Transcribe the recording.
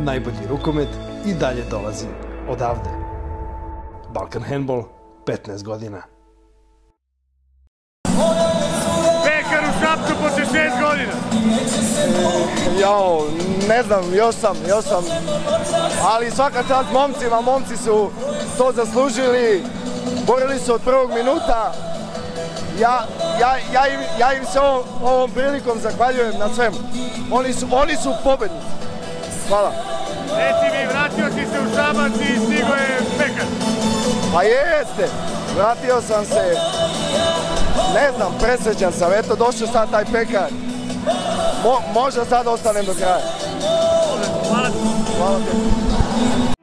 Najbolji rukomet i dalje dolazi odavde. Balkan Handball, 15 godina. Pekar u Šapcu posle 6 godina. Jao, ne znam, još sam. Ali svaka čast momcima, momci su to zaslužili. Borili su od prvog minuta. Ja im se ovom prilikom zahvaljujem na svemu. Oni su pobednici. Hvala. Reci mi, vratio si se u Šabac i stigo je Pekar. Pa jeste, vratio sam se, ne znam, presrećan sam, eto došao sad taj Pekar. Možda sad ostanem do kraja. Hvala ti. Hvala ti.